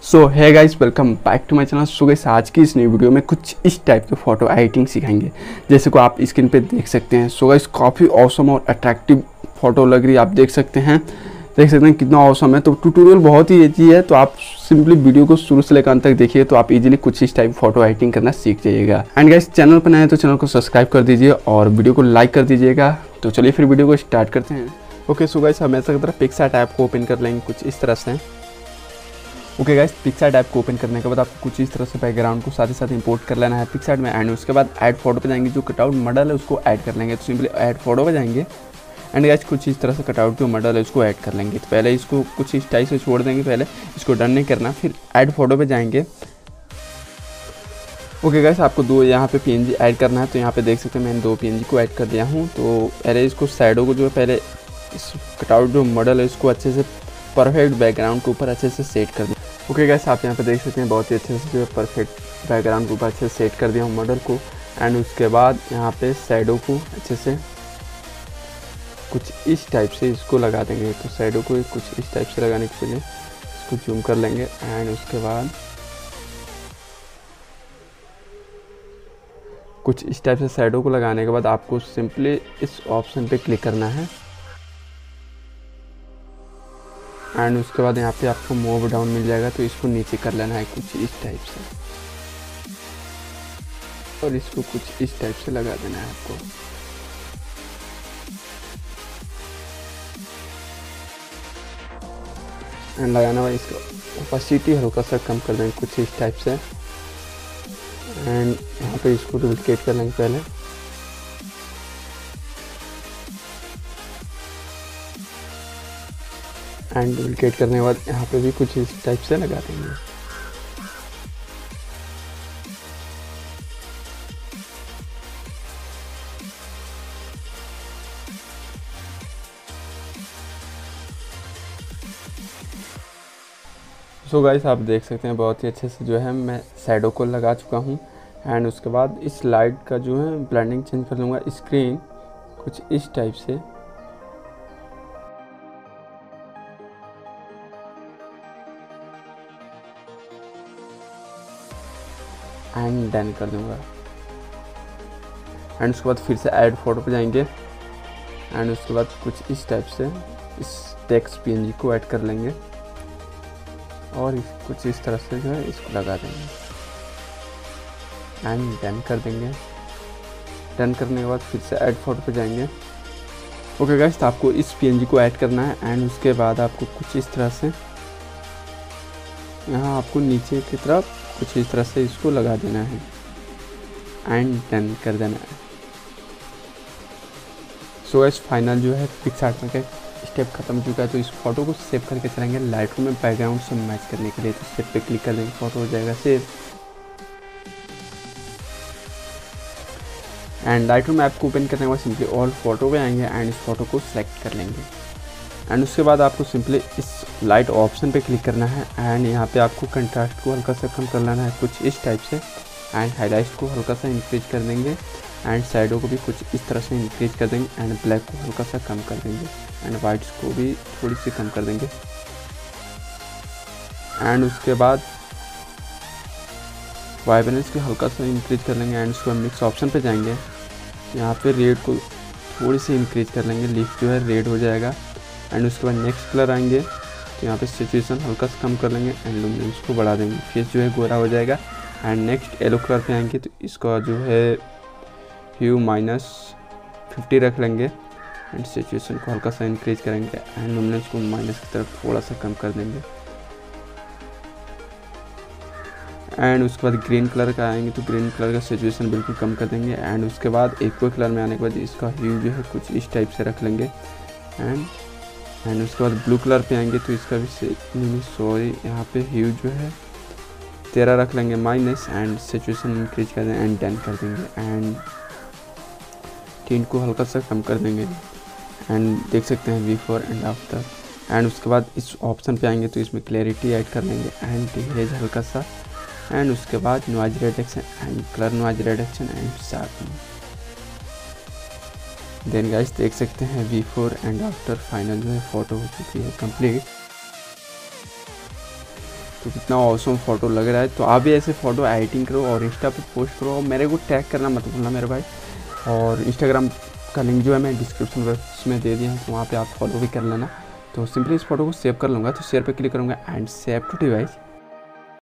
सो है guys, welcome back to my channel. So guys, आज की इस नई वीडियो में कुछ इस टाइप के फ़ोटो एडिटिंग सिखाएंगे, जैसे को आप स्क्रीन पे देख सकते हैं। सो गाइस, काफ़ी ऑसम और अट्रैक्टिव फ़ोटो लग रही है, आप देख सकते हैं कितना ऑसम है। तो ट्यूटोरियल बहुत ही ईजी है, तो आप सिंपली वीडियो को शुरू से लेकर अंत तक देखिए, तो आप इजीली कुछ इस टाइप फोटो एडिटिंग करना सीख जाइएगा। एंड गाइस, चैनल पर नए हैं तो चैनल को सब्सक्राइब कर दीजिए और वीडियो को लाइक कर दीजिएगा। तो चलिए फिर वीडियो को स्टार्ट करते हैं। ओके सो गाइस, हम ऐसा की तरह पिक्सआर्ट ऐप को ओपन कर लेंगे कुछ इस तरह से। ओके गाइस, पिक्सआर्ट ऐप को ओपन करने के बाद आपको कुछ इस तरह से बैकग्राउंड को साथ ही साथ इंपोर्ट कर लेना है पिक्सआर्ट में। एंड उसके बाद ऐड फोटो पे जाएंगे, जो कटआउट मॉडल है उसको ऐड कर लेंगे। तो सिंपली ऐड फोटो पे जाएंगे एंड गाइस कुछ इस तरह से कटआउट जो मॉडल है उसको ऐड कर लेंगे। तो पहले इसको कुछ इस टाइप से छोड़ देंगे, पहले इसको डन नहीं करना, फिर ऐड फोटो पे जाएंगे। ओके गाइस, आपको दो यहाँ पे पीएनजी ऐड करना है। तो यहाँ पे देख सकते हैं मैंने दो पीएनजी को ऐड कर दिया हूँ। तो पहले इसको साइडों को जो है पहले इस कटआउट जो मॉडल है इसको अच्छे से परफेक्ट बैकग्राउंड के ऊपर अच्छे से सेट कर दें। ओके गाइस, आप यहाँ पे देख सकते हैं बहुत ही अच्छे से जो है परफेक्ट बैकग्राउंड के ऊपर अच्छे से सेट कर दिया हूँ मॉडल को। एंड उसके बाद यहाँ पे शैडो को अच्छे से कुछ इस टाइप से इसको लगा देंगे। तो शैडो को कुछ इस टाइप से लगाने के लिए इसको जूम कर लेंगे। एंड उसके बाद कुछ इस टाइप से शैडो को लगाने के बाद आपको सिंपली इस ऑप्शन पे क्लिक करना है। एंड उसके बाद यहाँ पे आपको मूव डाउन मिल जाएगा, तो इसको नीचे कर लेना है कुछ इस टाइप से, और इसको कुछ इस टाइप से लगा देना है आपको। एंड लगाना है, इसका ओपेसिटी हल्का सा कम कर देंगे कुछ इस टाइप से। एंड यहाँ पे इसको डुप्लीकेट कर लेंगे पहले। एंड डुप्लीकेट करने के बाद यहाँ पे भी कुछ इस टाइप से लगा देंगे। सो गाइस, आप देख सकते हैं बहुत ही अच्छे से जो है मैं शैडो को लगा चुका हूँ। एंड उसके बाद इस लाइट का जो है ब्लेंडिंग चेंज कर लूँगा, स्क्रीन कुछ इस टाइप से। एंड डन कर दूँगा। एंड उसके बाद फिर से ऐड फोटो पे जाएंगे। एंड उसके बाद कुछ इस टाइप से इस टेक्स्ट पीएनजी को ऐड कर लेंगे और कुछ इस तरह से जो है इसको लगा देंगे। एंड डन कर देंगे। डन करने के बाद फिर से ऐड फोटो पे जाएंगे। ओके गाइस, तो आपको इस पीएनजी को ऐड करना है। एंड उसके बाद आपको कुछ इस तरह से यहाँ आपको नीचे की तरफ कुछ इस तरह से इसको लगा देना है एंड डन कर देना है। सो गाइस, फाइनल जो है पिक्सआर्ट में स्टेप खत्म हो चुका है। तो इस फोटो को सेव करके चलेंगे लाइटरूम में बैकग्राउंड से मैच करने के लिए। तो सेव पे क्लिक कर देंगे, फोटो हो जाएगा सेव। एंड लाइटरूम ऐप को ओपन करने के बाद सिंपली ऑल फोटो पे आएंगे एंड इस फोटो को सेलेक्ट कर लेंगे। एंड उसके बाद आपको सिंपली इस लाइट ऑप्शन पे क्लिक करना है। एंड यहाँ पे आपको कंट्रास्ट को हल्का सा कम कर लेना है कुछ इस टाइप से। एंड हाईलाइट को हल्का सा इंक्रीज कर देंगे। एंड शैडो को भी कुछ इस तरह से इंक्रीज कर देंगे। एंड ब्लैक को हल्का सा कम कर देंगे। एंड वाइट्स को भी थोड़ी सी कम कर देंगे। एंड उसके बाद वाइब्रेंस को हल्का सा इंक्रीज कर लेंगे। एंड उसके बाद मिक्स ऑप्शन पे जाएंगे, यहाँ पे रेड को थोड़ी सी इंक्रीज कर लेंगे, लीफ जो है रेड हो जाएगा। एंड उसके बाद नेक्स्ट कलर आएंगे, तो यहाँ पे सिचुएशन हल्का सा कम कर लेंगे एंड लुमिनेंस को बढ़ा देंगे, फेस जो है गोरा हो जाएगा। एंड नेक्स्ट येलो कलर पे आएंगे, तो इसका जो है ह्यू -50 रख लेंगे। एंड सिचुएशन को हल्का सा इंक्रीज करेंगे एंड लुमिनेंस को माइनस की तरफ थोड़ा सा कम कर देंगे। एंड उसके बाद ग्रीन कलर का आएंगे, तो ग्रीन कलर का सिचुएशन बिल्कुल कम कर देंगे। एंड उसके बाद एक्वा कलर में आने के बाद इसका ह्यू जो है कुछ इस टाइप से रख लेंगे। एंड उसके बाद ब्लू कलर पे आएंगे, तो इसका भी यहाँ पे ह्यू जो है 13 रख लेंगे माइनस। एंड सिचुएशन इंक्रीज कर देंगे एंड डन कर देंगे। एंड टिंट को हल्का सा कम कर देंगे। एंड देख सकते हैं बिफोर एंड आफ्टर। एंड उसके बाद इस ऑप्शन पे आएंगे, तो इसमें क्लैरिटी ऐड कर लेंगे एंड डिग्रेज हल्का सा। एंड उसके बाद noise reduction and colour noise reduction and sharpening. Then guys, देख सकते हैं बिफोर एंड आफ्टर फाइनल जो है फोटो हो चुकी है कंप्लीट। तो कितना ऑसम फ़ोटो लग रहा है। तो आप भी ऐसे फ़ोटो एडिटिंग करो और इंस्टा पे पोस्ट करो, मेरे को टैग करना मत भूलना मेरे भाई। और इंस्टाग्राम का लिंक जो है मैं डिस्क्रिप्शन बॉक्स में दे दिया हूँ, तो वहाँ पे आप फॉलो भी कर लेना। तो सिंपली इस फोटो को सेव कर लूँगा, तो शेयर पे क्लिक करूँगा एंड सेव टू डिवाइस।